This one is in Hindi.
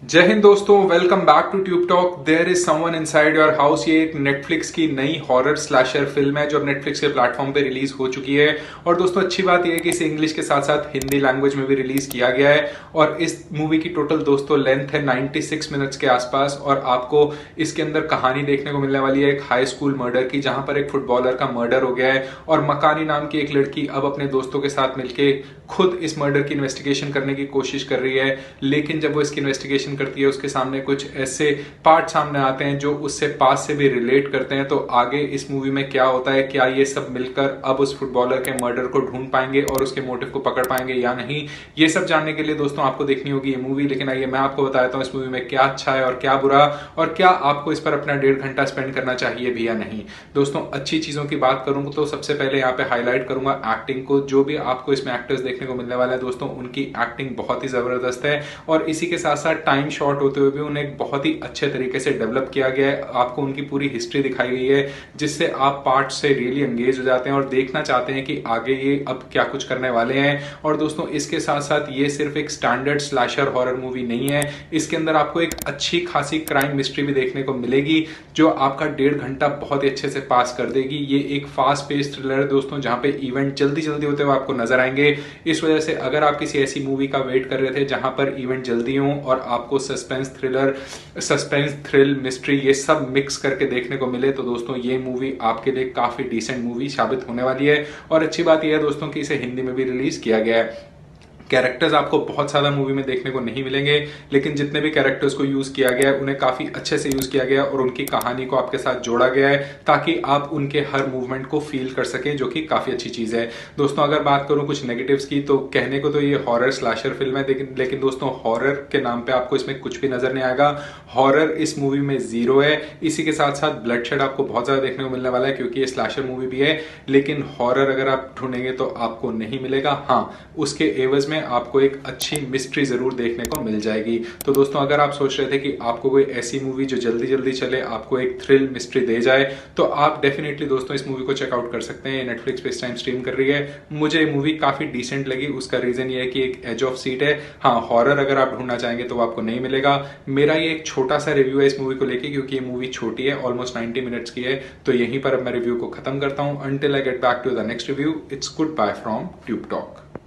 जय हिंद दोस्तों, welcome back to Tube Talk. There is someone inside your house. ये एक नेटफ्लिक्स की नई हॉरर स्लैशर फिल्म है जो अब नेटफ्लिक्स के प्लेटफॉर्म पे रिलीज हो चुकी है। और दोस्तों अच्छी बात यह है कि इसे इंग्लिश के साथ साथ हिंदी लैंग्वेज में भी रिलीज किया गया है। और इस मूवी की टोटल दोस्तों लेंथ है 96 मिनट्स के आसपास। और आपको इसके अंदर कहानी देखने को मिलने वाली है एक हाई स्कूल मर्डर की, जहां पर एक फुटबॉलर का मर्डर हो गया है और मकानी नाम की एक लड़की अब अपने दोस्तों के साथ मिलके खुद इस मर्डर की इन्वेस्टिगेशन करने की कोशिश कर रही है। लेकिन जब वो इसकी इन्वेस्टिगेशन करती है उसके सामने कुछ ऐसे पार्ट सामने आते हैं जो उससे पास से भी रिलेट करते हैं। तो आगे इस मूवी में क्या होता है, क्या ये सब मिलकर अब उस फुटबॉलर के मर्डर को ढूंढ पाएंगे और उसके मोटिव को पकड़ पाएंगे या नहीं, ये सब जानने के लिए दोस्तों आपको देखनी होगी ये मूवी। लेकिन आइए मैं आपको बताता हूं इस मूवी में क्या अच्छा है और क्या बुरा, और क्या आपको इस पर अपना 1.5 घंटा स्पेंड करना चाहिए भी या नहीं। दोस्तों अच्छी चीजों की बात करूंगा तो सबसे पहले यहाँ पे हाईलाइट करूंगा एक्टिंग को। जो भी आपको इसमें एक्टर्स देखने को मिलने वाला है दोस्तों, उनकी एक्टिंग बहुत ही जबरदस्त है। और इसी के साथ साथ टाइम शॉर्ट होते हुए भी उन्हें बहुत ही अच्छे तरीके से डेवलप किया गया है। आपको उनकी पूरी हिस्ट्री दिखाई गई है जिससे आप पार्ट से रियली एंगेज हो जाते हैं और देखना चाहते हैं कि आगे ये अब क्या कुछ करने वाले हैं। और दोस्तों इसके साथ साथ ये सिर्फ एक स्टैंडर्ड स्लैशर हॉरर मूवी नहीं है, इसके अंदर आपको एक अच्छी खासी क्राइम मिस्ट्री भी देखने को मिलेगी जो आपका 1.5 घंटा बहुत ही अच्छे से पास कर देगी। ये एक फास्ट पेस थ्रिलर है दोस्तों, जहां पे इवेंट जल्दी जल्दी होते हुए आपको नजर आएंगे। इस वजह से अगर आप किसी ऐसी मूवी का वेट कर रहे थे जहां पर इवेंट जल्दी हो और आपको सस्पेंस थ्रिल मिस्ट्री ये सब मिक्स करके देखने को मिले, तो दोस्तों ये मूवी आपके लिए काफी डिसेंट मूवी साबित होने वाली है। और अच्छी बात यह है दोस्तों कि इसे हिंदी में भी रिलीज किया गया है। कैरेक्टर्स आपको बहुत ज्यादा मूवी में देखने को नहीं मिलेंगे, लेकिन जितने भी कैरेक्टर्स को यूज किया गया है उन्हें काफी अच्छे से यूज किया गया है और उनकी कहानी को आपके साथ जोड़ा गया है ताकि आप उनके हर मूवमेंट को फील कर सकें, जो कि काफी अच्छी चीज है। दोस्तों अगर बात करूं कुछ नेगेटिव्स की, तो कहने को तो ये हॉरर स्लैशर फिल्म है, लेकिन दोस्तों हॉरर के नाम पे आपको इसमें कुछ भी नजर नहीं आएगा। हॉरर इस मूवी में जीरो है। इसी के साथ साथ ब्लडशेड आपको बहुत ज्यादा देखने को मिलने वाला है क्योंकि ये स्लैशर मूवी भी है, लेकिन हॉरर अगर आप ढूंढेंगे तो आपको नहीं मिलेगा। हाँ, उसके एवज में आपको एक अच्छी मिस्ट्री जरूर देखने को मिल जाएगी। तो दोस्तों अगर आप सोच रहे थे कि आपको कोई ऐसी मूवी जो जल्दी जल्दी चले, आपको एक थ्रिल मिस्ट्री दे जाए, तो आप डेफिनेटली दोस्तों इस मूवी को चेकआउट कर सकते हैं। नेटफ्लिक्स पे इस टाइम स्ट्रीम कर रही है। मुझे ये मूवी काफी डिसेंट लगी। उसका रीजन ये है कि एक एज ऑफ सीट है। हाँ, हॉरर अगर आप ढूंढना चाहेंगे तो आपको नहीं मिलेगा। मेरा ये एक छोटा सा रिव्यू है इस मूवी को लेके, क्योंकि ये मूवी छोटी है, ऑलमोस्ट 90 मिनट्स की है। तो यहीं पर अब मैं रिव्यू को खत्म करता हूं। Until I get back to the next review, it's goodbye from Tube talk.